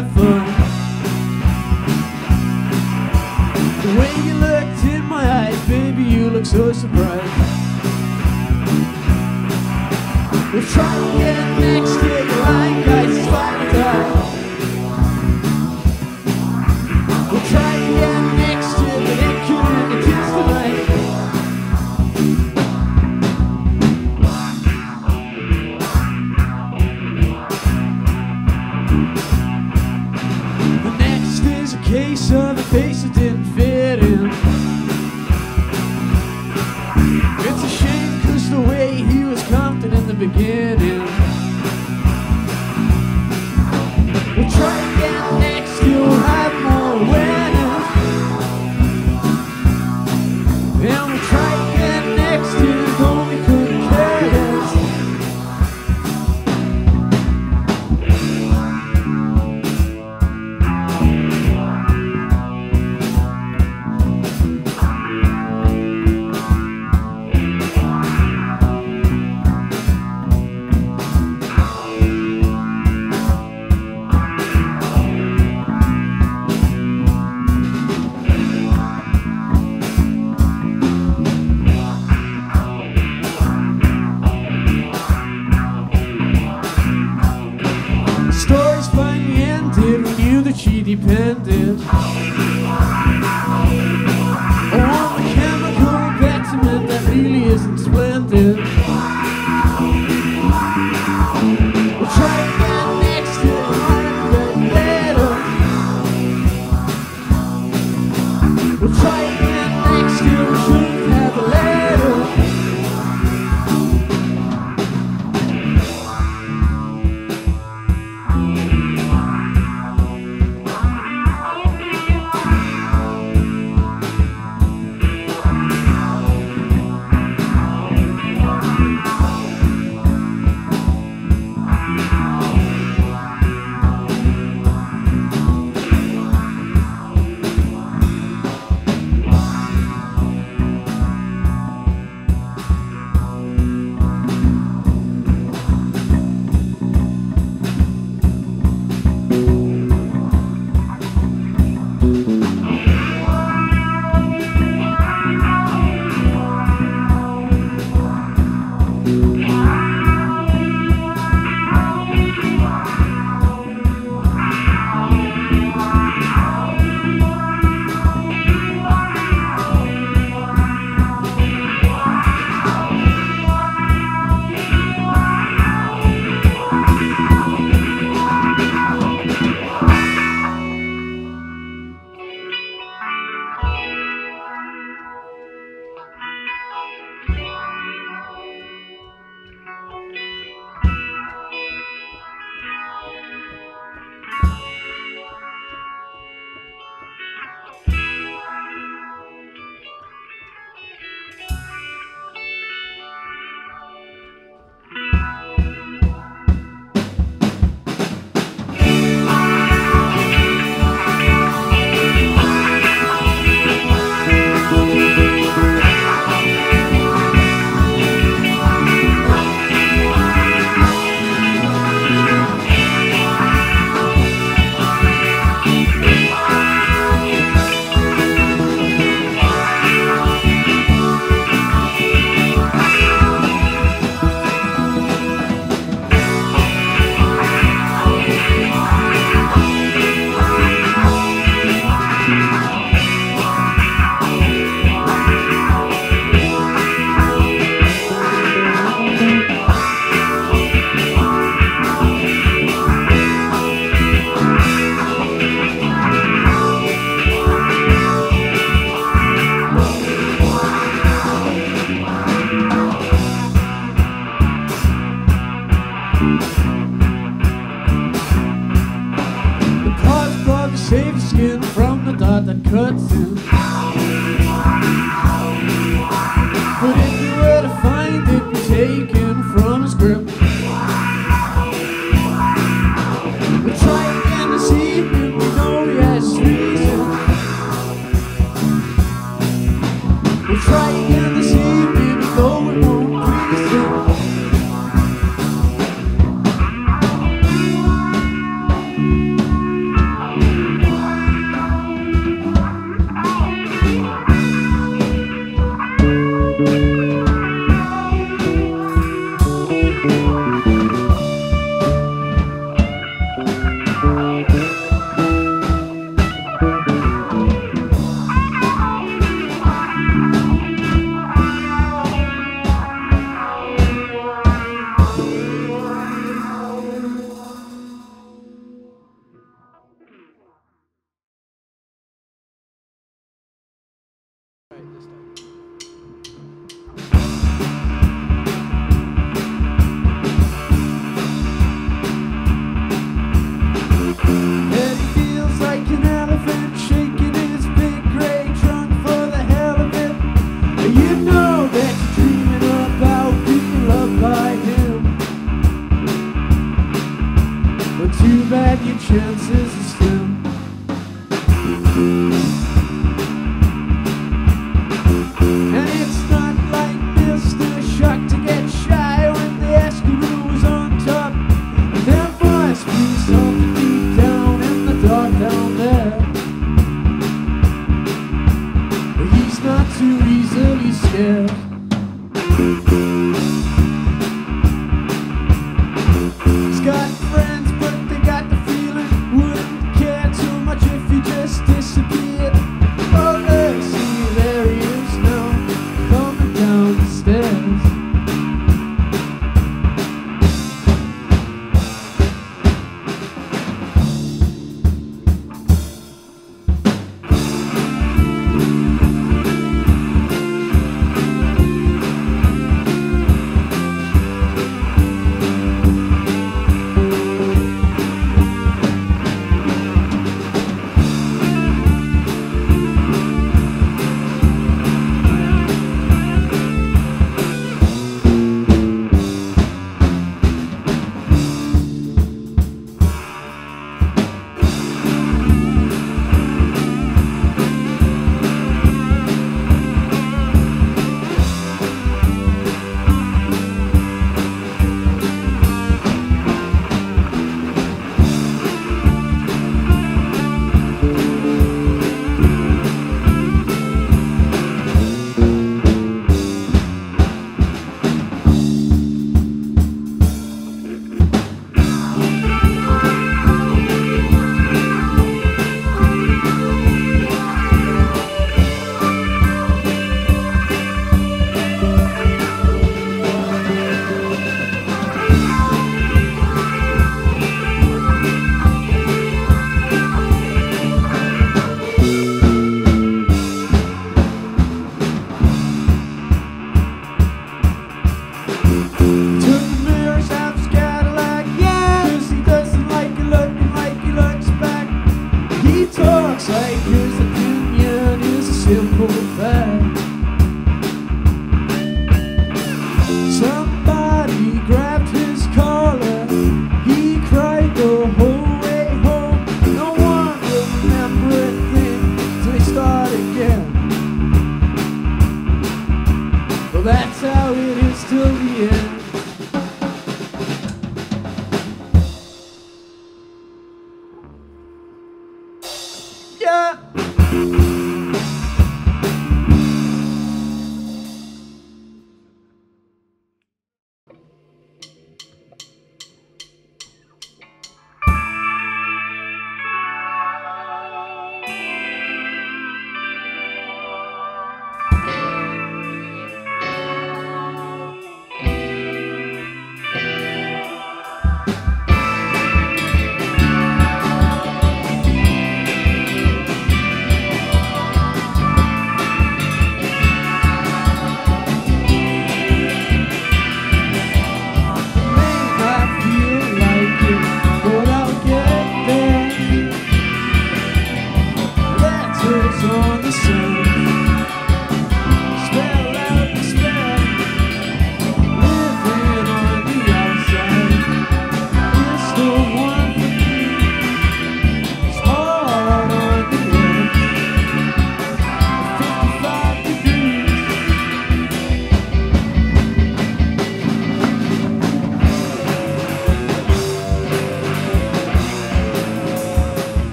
have fun. The way you looked in my eyes, baby, you look so surprised. We'll try again next year, your line guys, it's fine to die. We'll try again next year, but it couldn't end the kids tonight. The next is a case of a face that didn't fit in. It's a shame cause the way he was confident in the beginning. We'll try again next year, we'll have more awareness. And we'll try again next year, though we couldn't care less. Stories finally ended, we knew that she depended on the chemical betterment that really isn't splendid. We'll try again next year, we'll have it better. We'll try again next year, we shouldn't have a letter. Save the skin from the dot that cuts in. But if you were to find it, be taken from his grip. We'll try again this evening, we know he has reason. We'll try again this evening, though it won't please him. these stairs. He's got friends, but they got the feeling wouldn't care too much if he just disappeared. Oh, let's see, there he is now, coming down the stairs.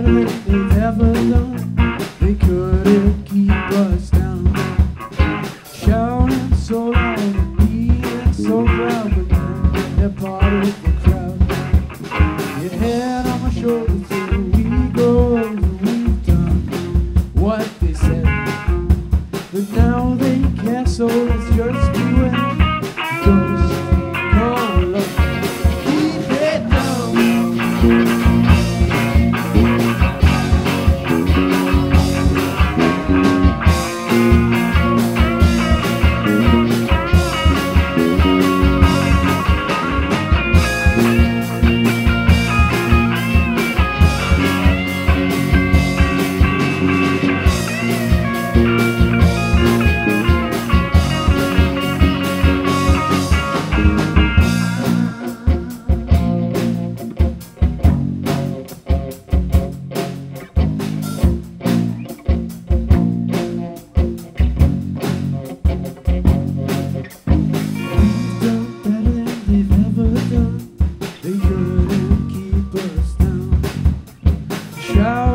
better than they've ever done. They couldn't keep us down. Shouting so loud and being so proud, but then they're part of the crowd. Your head on my shoulder till we go over. We've done what they said, but now they care, so let's just beware. Ghost, call up, keep it down. Shout